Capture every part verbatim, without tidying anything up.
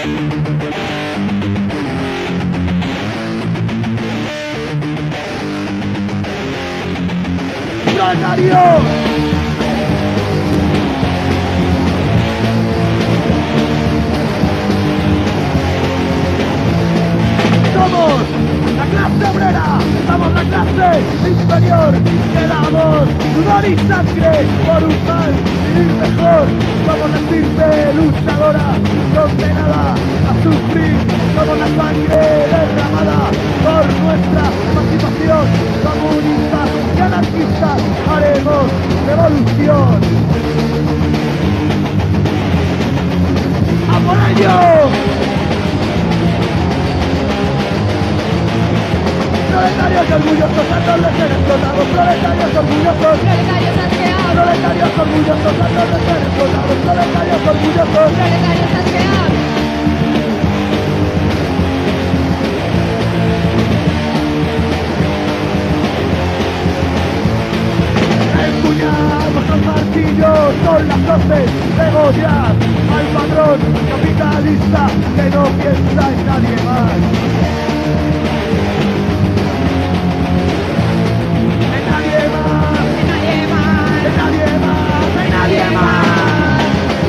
¡Proletarios! Somos la clase obrera, somos la clase inferior, que damos sudor y sangre por un mal vivir mejor. Somos la estirpe luchadora, condenada a sufrir, somos la sangre derramada por nuestra emancipación. Comunistas y anarquistas haremos revolución. ¡A por ello! Proletarios orgullosos, hartos de ser explotados. Proletarios orgullosos, Proletarios asqueados, proletarios orgullosos, hartos de ser explotados. Proletarios orgullosos, proletarios asqueados. empuñamos los martillos con las hoces, degollar al patrón capitalista que no piensa en nadie más. En nadie más, En nadie más, en nadie más, en nadie más.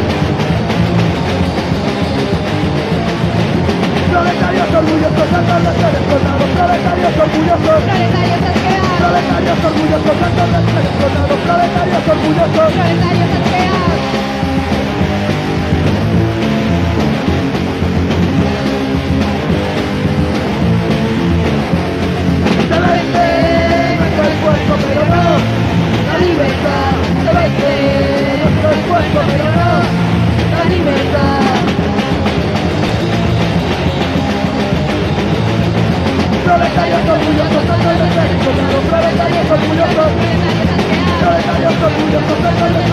Proletarios orgullosos, hartos de ser explotados. Proletarios orgullosos, proletarios asqueados, proletarios orgullosos, hartos de ser explotados. Proletarios orgullosos. proletarios asqueados. Se vende nuestro esfuerzo, pero no la libertad. Se vende nuestro esfuerzo, pero no la libertad. Proletarios orgullosos, hartos de ser explotados. Proletarios orgullosos, Proletarios asqueados, proletarios orgullosos, hartos de